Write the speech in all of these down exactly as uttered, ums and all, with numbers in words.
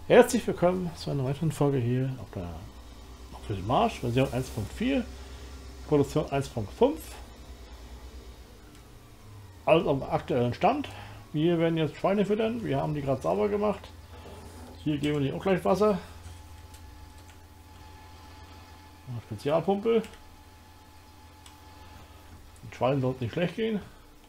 Herzlich willkommen zu einer weiteren Folge hier auf der Nordischen Marsch, Version eins Punkt vier, Produktion eins Punkt fünf. Alles am aktuellen Stand. Wir werden jetzt Schweine füttern, wir haben die gerade sauber gemacht. Hier geben wir die auch gleich Wasser. Eine Spezialpumpe. Den Schweinen sollte nicht schlecht gehen.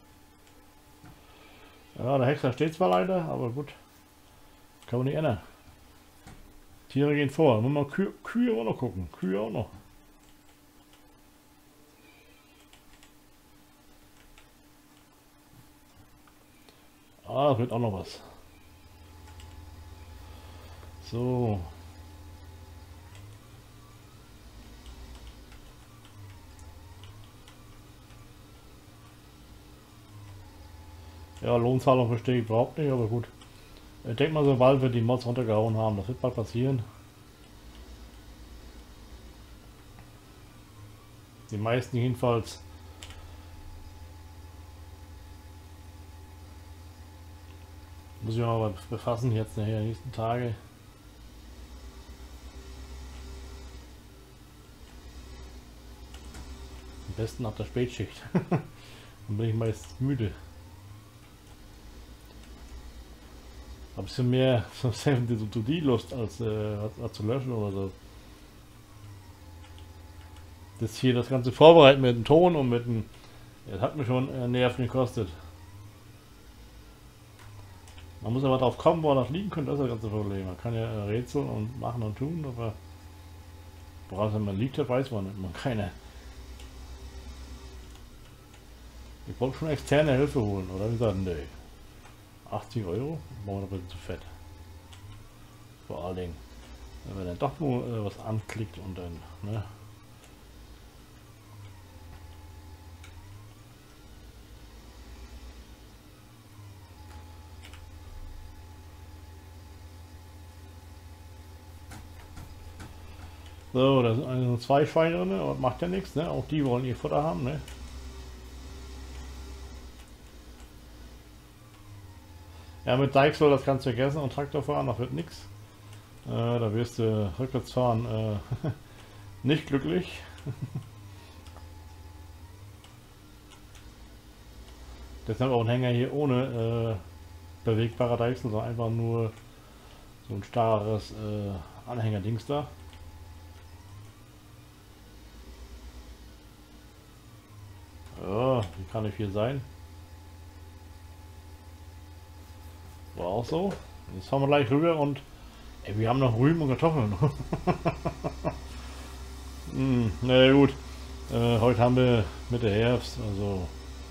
Ja, der Hexer steht zwar leider, aber gut. Kann man nicht ändern. Tiere gehen vor. Muss man Kühe, Kühe auch noch gucken. Kühe auch noch. Ah, das wird auch noch was. So. Ja, Lohnzahlung verstehe ich überhaupt nicht, aber gut. Ich denke mal, sobald wir die Mods runtergehauen haben, das wird bald passieren. Die meisten jedenfalls. Muss ich mal befassen jetzt nachher, die nächsten Tage. Am besten nach der Spätschicht. Dann bin ich meist müde. Ein bisschen mehr To-Do-Lust als, äh, als, als zu löschen oder so. Das hier, das ganze Vorbereiten mit dem Ton und mit dem. Das hat mir schon äh, Nerven gekostet. Man muss aber drauf kommen, wo das liegen könnte, das ist das ganze Problem. Man kann ja äh, rätseln und machen und tun, aber woran es man liegt, das weiß man nicht. Man keine. Ich wollte schon externe Hilfe holen, oder? Wie gesagt, nee. achtzig Euro? War ein bisschen zu fett. Vor allen Dingen, wenn man dann doch nur äh, was anklickt und dann, ne? So, da sind also zwei Schweine drin, aber macht ja nichts, ne? Auch die wollen ihr Futter haben, ne? Ja, mit Dykes soll das Ganze vergessen und Traktor fahren, das wird nichts. Äh, da wirst du rückwärts fahren äh, nicht glücklich. Deshalb auch ein Hänger hier ohne äh, bewegbarer Deichsel, sondern einfach nur so ein starres äh, Anhängerdings da. Ja, wie kann ich hier sein? War auch so. Jetzt fahren wir gleich rüber und ey, wir haben noch Rüben und Kartoffeln. hm, na gut. Äh, heute haben wir Mitte Herbst, also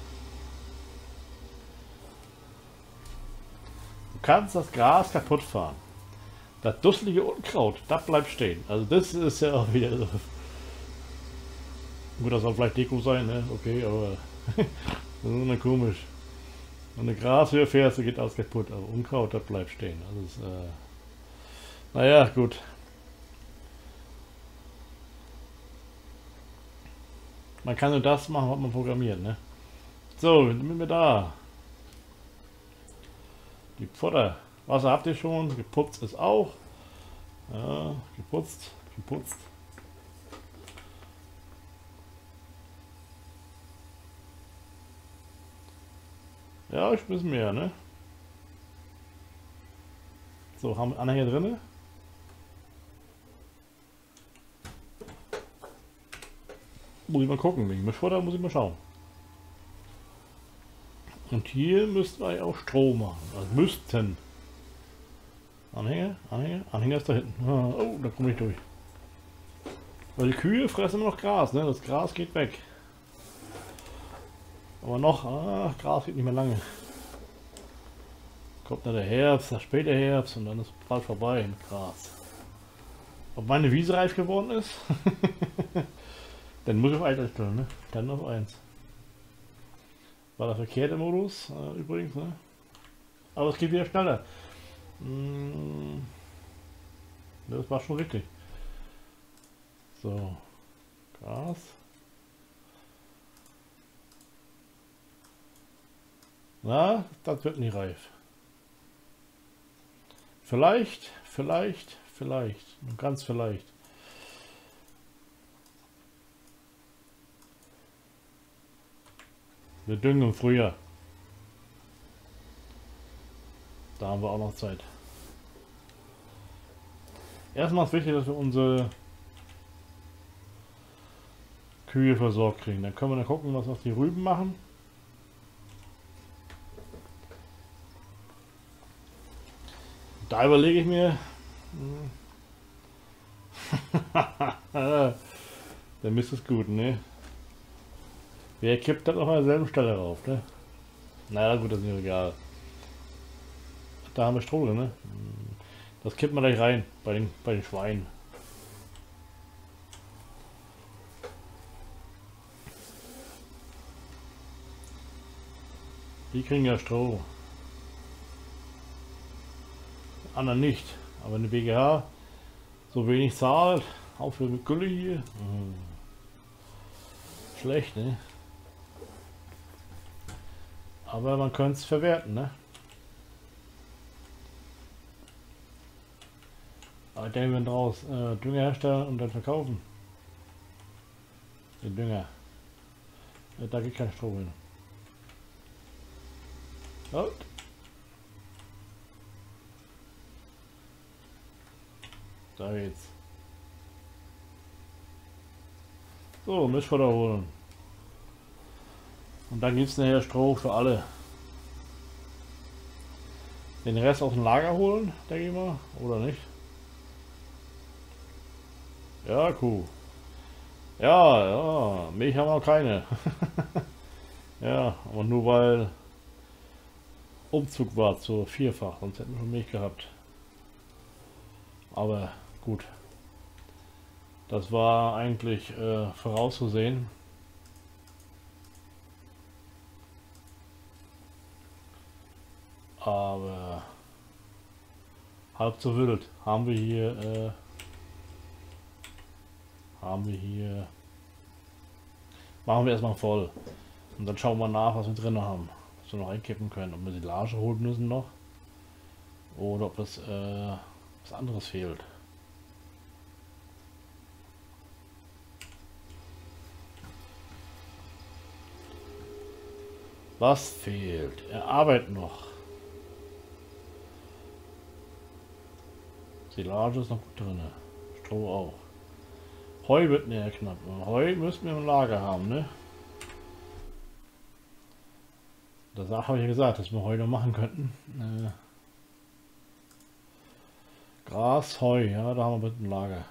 du kannst das Gras kaputt fahren. Das dusselige Unkraut, das bleibt stehen. Also das ist ja auch wieder so. Gut, das soll vielleicht Deko sein, ne? Okay, aber das ist immer komisch. Wenn eine Grashöhe fährst, geht alles kaputt, aber Unkraut, das bleibt stehen. Das ist, äh, naja, gut. Man kann nur das machen, was man programmiert, ne? So, sind wir da. Die Pfotter. Wasser habt ihr schon, geputzt ist auch. Ja, geputzt, geputzt. Ja, ich bisschen mehr, ne? So, haben wir Anhänger drin. Muss ich mal gucken, wegen Mischfutter muss ich mal schauen. Und hier müssten wir auch Strom machen. Also müssten. Anhänger, Anhänger, Anhänger ist da hinten. Oh, da komme ich durch. Weil die Kühe fressen immer noch Gras, ne? Das Gras geht weg. Aber noch, ah, Gras geht nicht mehr lange. Kommt dann der Herbst, der späte Herbst und dann ist bald vorbei mit Gras. Ob meine Wiese reif geworden ist? Dann muss ich auf eins stellen, ne? Dann auf eins. War der verkehrte Modus, äh, übrigens, ne? Aber es geht wieder schneller. Hm, das war schon richtig. So, Gas. Na, das wird nicht reif. Vielleicht vielleicht, vielleicht, ganz vielleicht. Wir düngen im Frühjahr. Da haben wir auch noch Zeit. Erstmal ist wichtig, dass wir unsere Kühe versorgt kriegen. Dann können wir dann gucken, was noch die Rüben machen. Da überlege ich mir, der Mist ist gut, ne? Wer kippt das auf derselben Stelle rauf, ne? Naja, gut, das ist nicht egal. Da haben wir Stroh drin, ne? Das kippt man gleich rein bei den, bei den Schweinen. Die kriegen ja Stroh. Anderen nicht. Aber eine B G H so wenig zahlt, auch für eine Gülle hier. Hm. Schlecht, ne? Aber man könnte es verwerten, ne? Aber ich denke, wir daraus äh, Dünger herstellen und dann verkaufen. Den Dünger. Ja, da geht kein Stroh hin. Oh. Da geht's. So, Mischfutter holen. Und dann gibt es nachher Stroh für alle. Den Rest aus dem Lager holen, denke ich mal. Oder nicht? Ja, Kuh. Ja, ja. Milch haben wir noch keine. Ja, aber nur weil Umzug war zur Vierfach. Sonst hätten wir schon Milch gehabt. Aber gut. Das war eigentlich äh, vorauszusehen. Aber halb so wild. Haben wir hier äh, haben wir hier machen wir erstmal voll und dann schauen wir nach, was wir drin haben, was wir noch einkippen können, ob wir Silage holen müssen noch oder ob es äh, was anderes fehlt. Was fehlt? Er arbeitet noch. Silage ist noch gut drin. Stroh auch. Heu wird näher knapp. Heu müssen wir im Lager haben, ne? Das habe ich ja gesagt, dass wir Heu noch machen könnten. Äh, Gras, Heu, ja, da haben wir mit dem Lager.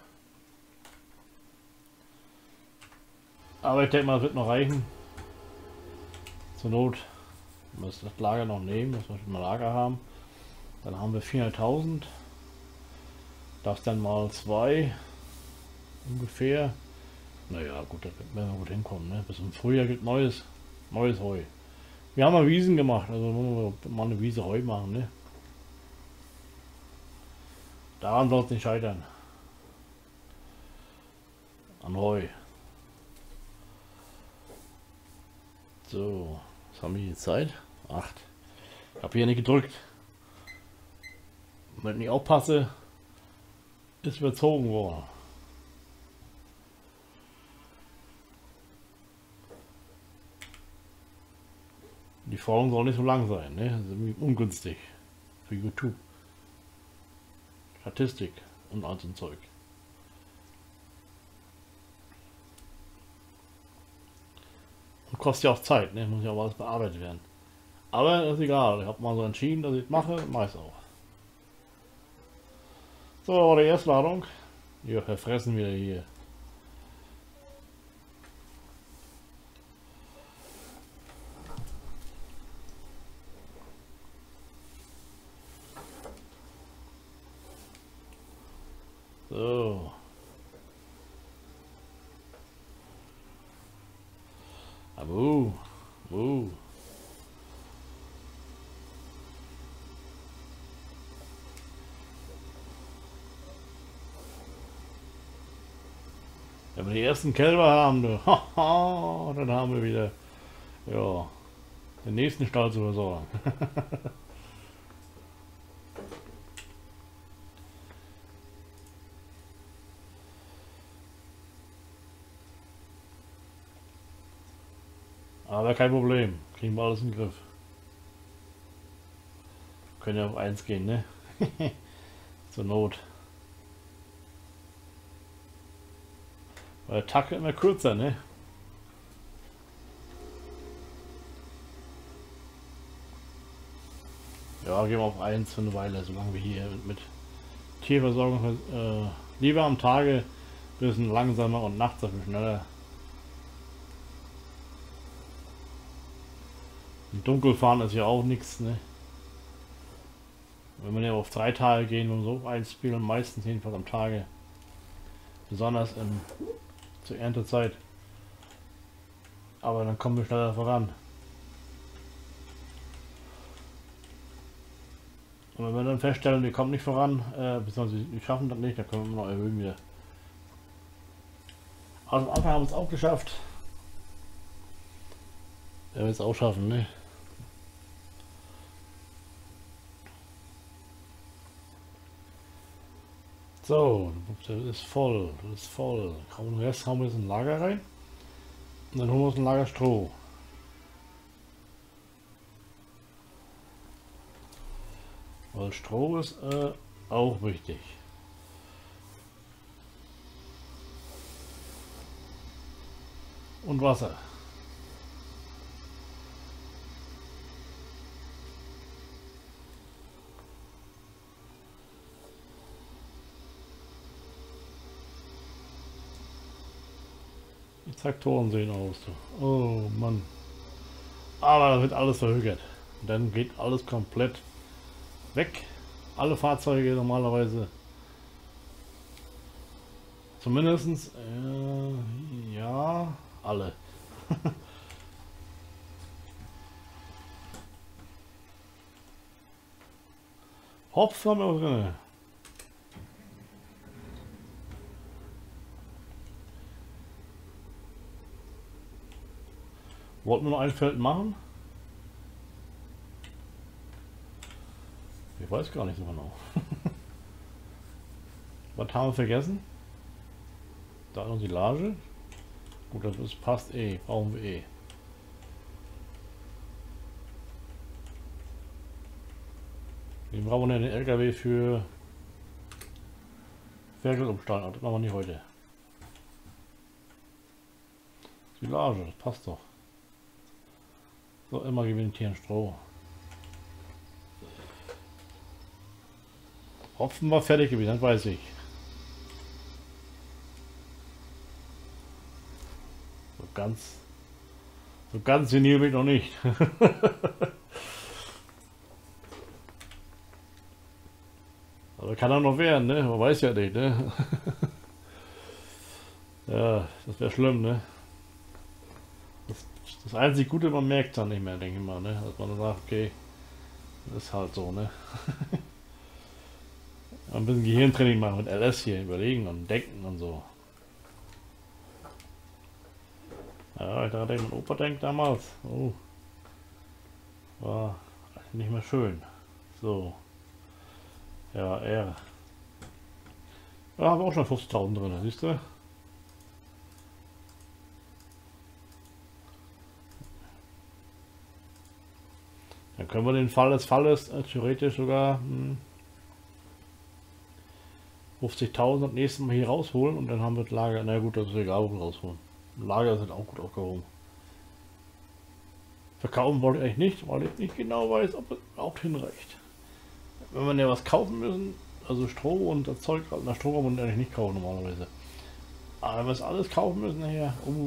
Aber ich denke mal, das wird noch reichen. Zur Not müssen wir das Lager noch nehmen, dass wir schon mal Lager haben. Dann haben wir vierhunderttausend. Das dann mal zwei ungefähr. Naja, gut, da werden wir gut hinkommen. Ne? Bis im Frühjahr gibt neues, neues Heu. Wir haben mal Wiesen gemacht, also wollen wir mal eine Wiese Heu machen. Ne? Daran soll es nicht scheitern. An Heu. So, was haben wir hier Zeit? acht. Ich habe hier nicht gedrückt. Wenn ich nicht aufpasse, ist überzogen worden. Die Folgen sollen nicht so lang sein, ne? Das ist irgendwie ungünstig für YouTube. Statistik und all so ein Zeug. Und kostet ja auch Zeit, ne? Muss ja auch alles bearbeitet werden. Aber ist egal, ich habe mal so entschieden, dass ich es mache, mache ich es auch. So, da war die erste Ladung. Wir verfressen wieder hier. So. Abu. Abu. Wenn wir die ersten Kälber haben, du, dann haben wir wieder ja, den nächsten Stall zu versorgen. Aber kein Problem. Kriegen wir alles in den Griff. Können ja auf eins gehen, ne? Zur Not. Weil der Tag wird immer kürzer, ne? Ja, gehen wir auf eins für eine Weile, solange wir hier mit, mit Tierversorgung äh, lieber am Tage ein bisschen langsamer und nachts dafür schneller. Im Dunkel fahren ist ja auch nichts, ne? Wenn wir ja auf drei Tage gehen und so einspielen, meistens jedenfalls am Tage. Besonders im, zur Erntezeit. Aber dann kommen wir schneller voran. Und wenn wir dann feststellen, wir kommen nicht voran, äh, beziehungsweise wir schaffen das nicht, dann können wir noch erhöhen wieder. Also am Anfang haben wir es auch geschafft. Werden wir es auch schaffen, ne? So, das ist voll, das ist voll. Den Rest haben wir jetzt in ein Lager rein. Und dann holen wir uns ein Lager Stroh. Weil Stroh ist äh, auch wichtig. Und Wasser. Die Traktoren sehen aus. Du. Oh Mann. Aber da wird alles verhökert. Und dann geht alles komplett weg. Alle Fahrzeuge normalerweise. Zumindestens, äh, ja, alle. Hopf haben wir auch drin. Wollten wir noch ein Feld machen? Ich weiß gar nicht so genau. Was haben wir vergessen? Da noch die Silage. Gut, das ist, passt eh. Brauchen wir eh. Wir brauchen ja den L K W für Ferkel umsteigen. Das machen wir nicht heute. Silage, das passt doch. So, immer gewinnt hier ein Stroh. Hopfen war fertig gewesen, das weiß ich. So ganz, so ganz senil bin ich noch nicht. Aber kann er noch werden, ne? Man weiß ja nicht, ne? Ja, das wäre schlimm, ne? Das, das einzig Gute, man merkt dann nicht mehr, denke ich mal, ne? Dass man dann sagt, okay, das ist halt so, ne? Ein bisschen Gehirntraining machen mit L S hier, überlegen und denken und so. Ja, ich dachte, mein Opa denkt damals. Oh. War nicht mehr schön. So. Ja, er. Da haben wir auch schon fünfzigtausend drin, siehst du? Dann können wir den Fall des Falles äh, theoretisch sogar hm, fünfzigtausend das nächste Mal hier rausholen und dann haben wir das Lager. Na gut, das ist egal, wo wir rausholen. Lager sind auch gut aufgehoben. Verkaufen wollte ich eigentlich nicht, weil ich nicht genau weiß, ob es auch hinreicht. Wenn wir ja was kaufen müssen, also Stroh und das Zeug, na Stroh wollen wir eigentlich nicht kaufen normalerweise. Aber wenn wir es alles kaufen müssen, nachher, uh,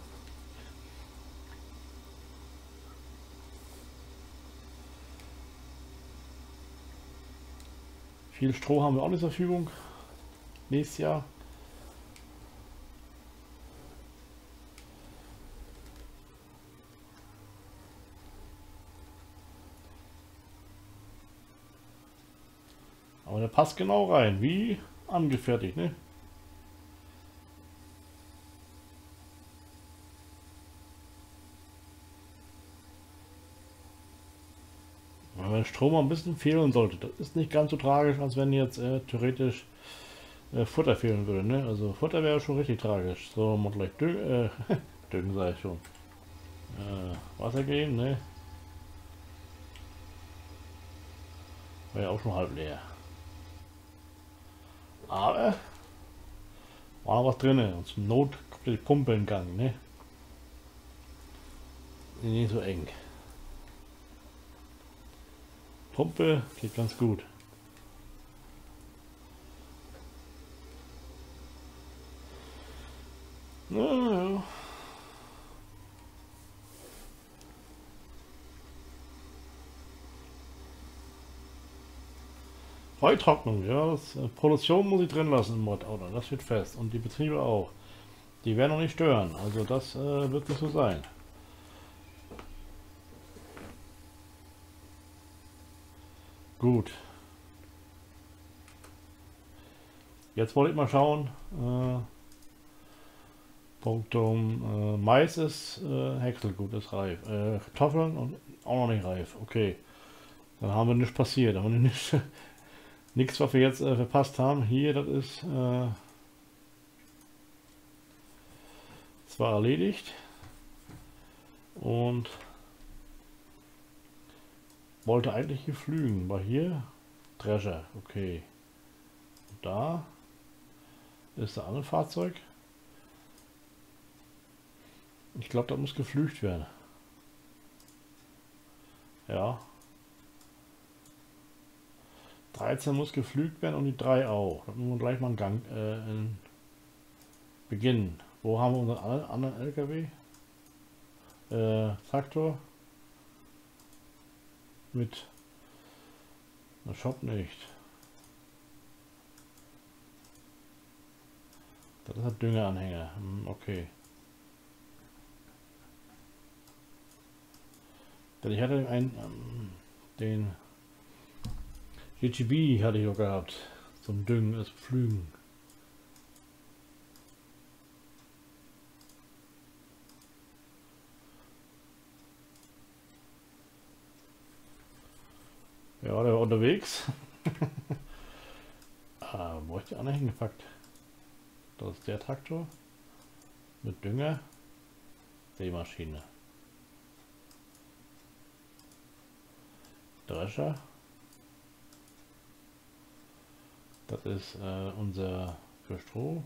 viel Stroh haben wir auch nicht zur Verfügung. Nächstes Jahr. Aber der passt genau rein, wie angefertigt, ne? Wenn Strom ein bisschen fehlen sollte, das ist nicht ganz so tragisch, als wenn jetzt äh, theoretisch äh, Futter fehlen würde, ne? Also Futter wäre schon richtig tragisch. So, mal gleich Düngen, äh, Düngen sei ich schon. Äh, Wasser geben, ne? War ja auch schon halb leer. Aber war noch was drin und zum Not kommt die Pumpe in Gang, ne? Nicht so eng. Pumpe geht ganz gut. Na ja. Heutrocknung, ja, das, äh, Produktion muss ich drin lassen im Mod-Auto, das steht fest. Und die Betriebe auch. Die werden noch nicht stören, also das äh, wird nicht so sein. Gut. Jetzt wollte ich mal schauen. Äh, Punktum äh, Mais ist äh, Häckselgut, ist reif. Äh, Kartoffeln und auch noch nicht reif. Okay. Dann haben wir nichts passiert. Haben wir nicht, nichts, was wir jetzt äh, verpasst haben. Hier, das ist äh, zwar erledigt. Und wollte eigentlich hier flügen. War hier Drescher. Okay. Und da ist das andere Fahrzeug. Ich glaube, da muss geflügt werden. Ja. dreizehn muss geflügt werden und die drei auch. Da müssen wir gleich mal einen Gang äh, in beginnen. Wo haben wir unseren anderen L K W? Äh, Traktor. Mit. Na, Shop nicht. Das ist ein Düngeranhänger. Hm, okay. Denn ich hatte einen, ähm, den G G B hatte ich auch gehabt. Zum Düngen, das Pflügen. Ja, der war unterwegs. Ah, wo ist die andere hingepackt? Das ist der Traktor. Mit Dünger. Die Maschine. Drescher. Das ist äh, unser für Stroh.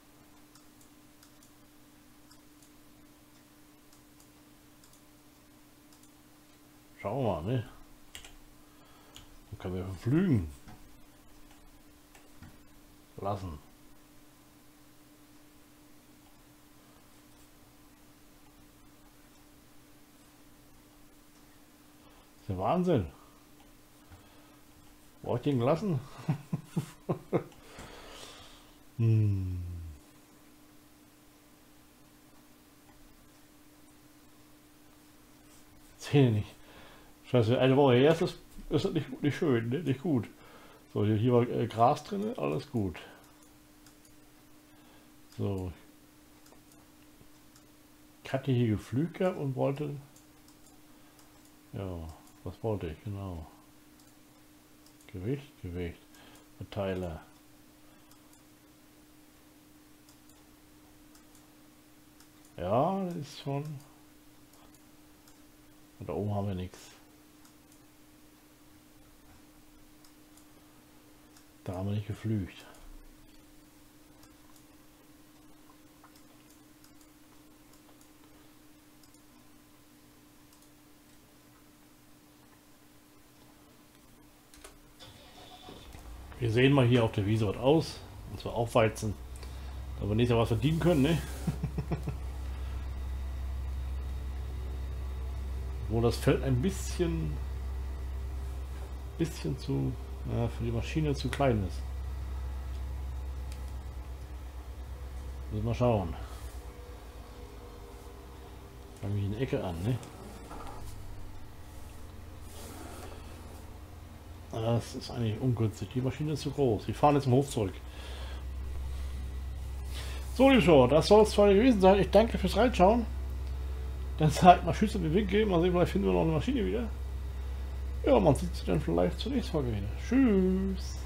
Schauen wir mal, ne? Dann können wir flügen lassen. Das ist der Wahnsinn. Wo ich den gelassen? hm. Zähle nicht. Scheiße, eine Woche her ist das, ist das nicht, nicht schön, ne? Nicht gut. So, hier, hier war äh, Gras drin, alles gut. So. Ich hatte hier geflügt gehabt und wollte. Ja, was wollte ich, genau. Gewicht, Gewicht, Verteiler. Ja, das ist schon. Und da oben haben wir nichts. Da haben wir nicht geflügt. Wir sehen mal hier auf der Wiese was aus. Und zwar aufweizen. Da wir nicht was verdienen können, ne? Wo das Feld ein bisschen bisschen zu ja, für die Maschine zu klein ist. Müssen wir mal schauen. Fangen wir in die Ecke an, ne? Das ist eigentlich ungünstig. Die Maschine ist zu groß. Wir fahren jetzt im Hof zurück. So, liebe Show, das soll es zwar gewesen sein. Ich danke fürs Reinschauen. Dann sagt mal Tschüss und den Winkel. Mal sehen, vielleicht finden wir noch eine Maschine wieder. Ja, man sieht sich dann vielleicht zur nächsten Folge wieder. Tschüss.